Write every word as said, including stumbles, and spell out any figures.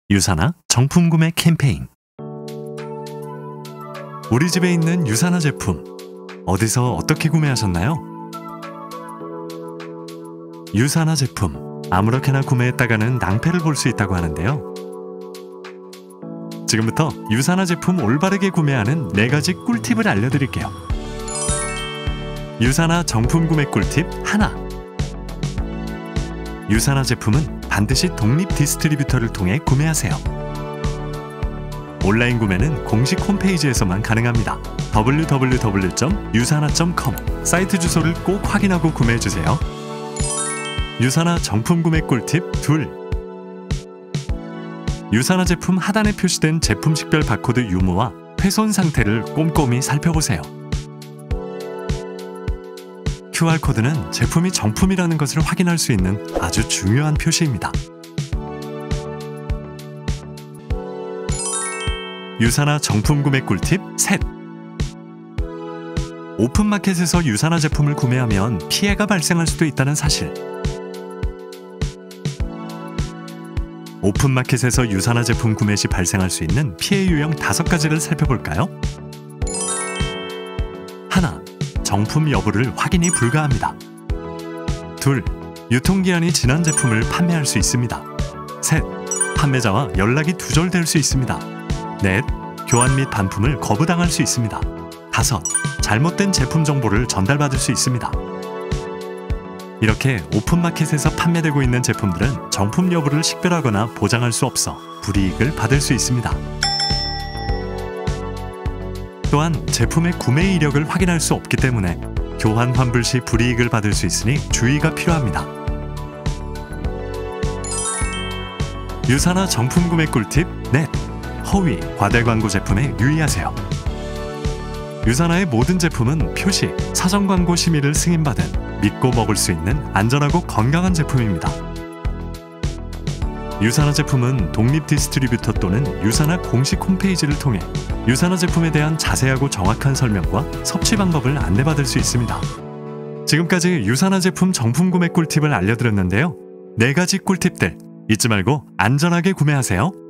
유사나 정품 구매 캠페인. 우리 집에 있는 유사나 제품, 어디서 어떻게 구매하셨나요? 유사나 제품, 아무렇게나 구매했다가는 낭패를 볼 수 있다고 하는데요. 지금부터 유사나 제품 올바르게 구매하는 네 가지 꿀팁을 알려드릴게요. 유사나 정품 구매 꿀팁 하나. 유사나 제품은 반드시 독립 디스트리뷰터를 통해 구매하세요. 온라인 구매는 공식 홈페이지에서만 가능합니다. 더블유 더블유 더블유 점 유사나 점 컴 사이트 주소를 꼭 확인하고 구매해주세요. 유사나 정품 구매 꿀팁 둘. 유사나 제품 하단에 표시된 제품 식별 바코드 유무와 훼손 상태를 꼼꼼히 살펴보세요. 큐알코드는 제품이 정품이라는 것을 확인할 수 있는 아주 중요한 표시입니다. 유사나 정품 구매 꿀팁 셋. 오픈마켓에서 유사나 제품을 구매하면 피해가 발생할 수도 있다는 사실. 오픈마켓에서 유사나 제품 구매 시 발생할 수 있는 피해 유형 다섯 가지를 살펴볼까요? 하나. 정품 여부를 확인이 불가합니다. 둘. 유통기한이 지난 제품을 판매할 수 있습니다. 셋. 판매자와 연락이 두절될 수 있습니다. 넷. 교환 및 반품을 거부당할 수 있습니다. 다섯. 잘못된 제품 정보를 전달받을 수 있습니다. 이렇게 오픈마켓에서 판매되고 있는 제품들은 정품 여부를 식별하거나 보장할 수 없어 불이익을 받을 수 있습니다. 또한 제품의 구매 이력을 확인할 수 없기 때문에 교환 환불 시 불이익을 받을 수 있으니 주의가 필요합니다. 유사나 정품 구매 꿀팁 넷. 허위, 과대 광고 제품에 유의하세요. 유사나의 모든 제품은 표시, 사전 광고 심의를 승인받은 믿고 먹을 수 있는 안전하고 건강한 제품입니다. 유사나 제품은 독립 디스트리뷰터 또는 유사나 공식 홈페이지를 통해 유사나 제품에 대한 자세하고 정확한 설명과 섭취 방법을 안내받을 수 있습니다. 지금까지 유사나 제품 정품 구매 꿀팁을 알려드렸는데요. 네 가지 꿀팁들 잊지 말고 안전하게 구매하세요.